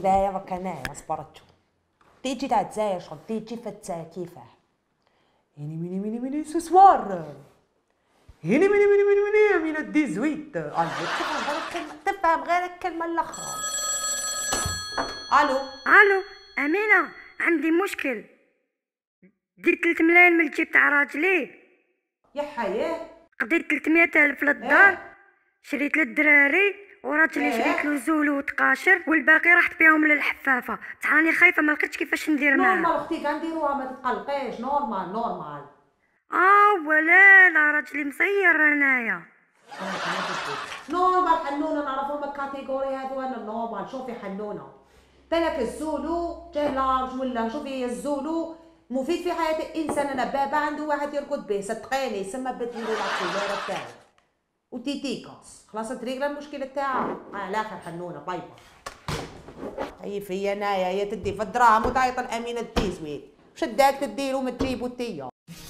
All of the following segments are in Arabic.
ذايا راك انايا صبرتو تيجي تاع الجزائر شغل تيجي فتاه كيفاه هيني ميني سوسوار هيني ميني من الديزويت تفهم غير الكلمه الاخرى. الو امينه، عندي مشكل. درت 3 ملايين من الجيب تاع راجلي. يا حياه قضيت 300,000 للدار، شريت للدراري وراجلي شريت له زولو وتقاشر والباقي رحت بيهم للحفافه. بصح راني خايفه ما لقيتش كيفاش ندير معاه. نورمال اختي كنديروها ما تتقلقيش. نورمال ولا راجلي مصير انايا. نورمال حنونه نعرفهم الكاتيجوري هذو. انا نورمال. شوفي حنونه بالك الزولو جاه لارج ولا شوفي الزولو مفيد في حياه الانسان. انا بابا عنده واحد يرقد به صدقيني يسمى بديرو لا كولور تاعو وتيتيكاس خلاص تريقلا المشكله تاعها على الاخر. حنونه طيبه هي فيا انايا هي تدي في الدراهم وتعيط الامينه التيزويت واش داك تديرو ما تجيبو تيا.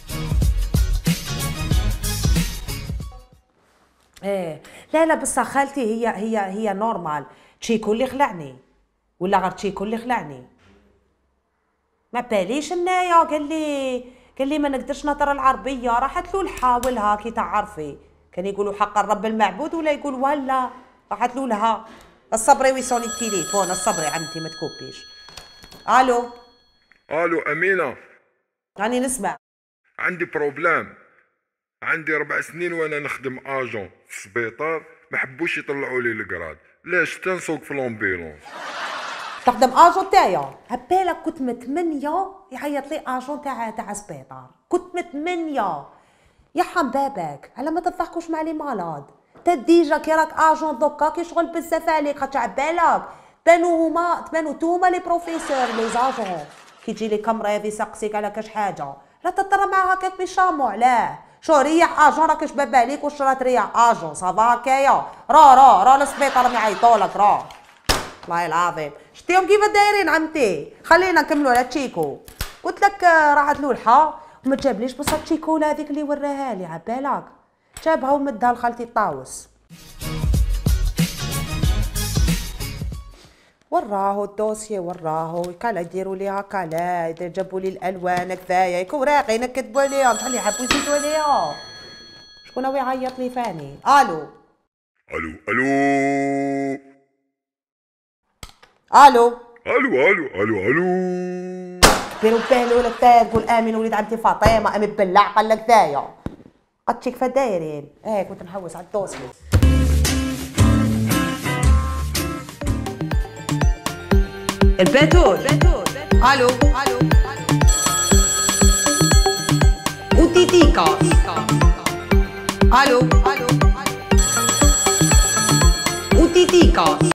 لا بصح خالتي هي نورمال. تشيكو اللي خلعني ولا غير تشيكو اللي خلعني ما باليش انايا. قال لي ما نقدرش نهضر العربيه. راحت له نحاولها كي تعرفي كان يقولوا حق الرب المعبود ولا يقول ولا. راحت له لها الصبري ويصوني التليفون. الصبري عمتي ما تكوبيش. الو امينه، راني نسمع. عندي بروبلام. عندي 4 سنين وانا نخدم اجون في السبيطار، ما حبوش يطلعوا لي الكراد. لاش تنسوق في لومبيلونس تخدم اجون تاعي. هبالك كنت متمنيه يعيط لي اجون تاع سبيطار. كنت متمنيه يحم باباك على ما تضحكوش مع لي مالاد. تا ديجا كي راك اجون دوكا كيشغل بزاف عليك. خاطر عبالك تبانو توما لي بروفيسور لي زاجون كي تجي لي كامريفي يسقسيك على كاش حاجه لا تطر معاها هكاك بشامو. علاه شو ريح اجون راك شباب عليك واش راه تريح اجون صافا هكايا. را للسبيطار يعيطولك را والله العظيم. شتيهم كيف دايرين عمتي. خلينا نكملوا على تشيكو. قلت لك راحت له الحا وما جابليش بصح تشيكولا هذيك اللي وراها لي عبالك جابها ومدها لخالتي الطاوس. وراه الدوسيي وراه كالا يديروا ليها كالا جابوا لي الالوان هكذايا كوراقي نكتبوا عليهم شحال يحبوا يزيدوا عليها. شكون هو يعيط لي فاني. الو ديروا بالو لك ثايا تقول امين وليد عمتي فاطمه امين بالله قال لك ثايا قد تشيك فدايرين. كنت نحوس على الدوسي. الباتول الو وتيتيكا الو وتيتيكا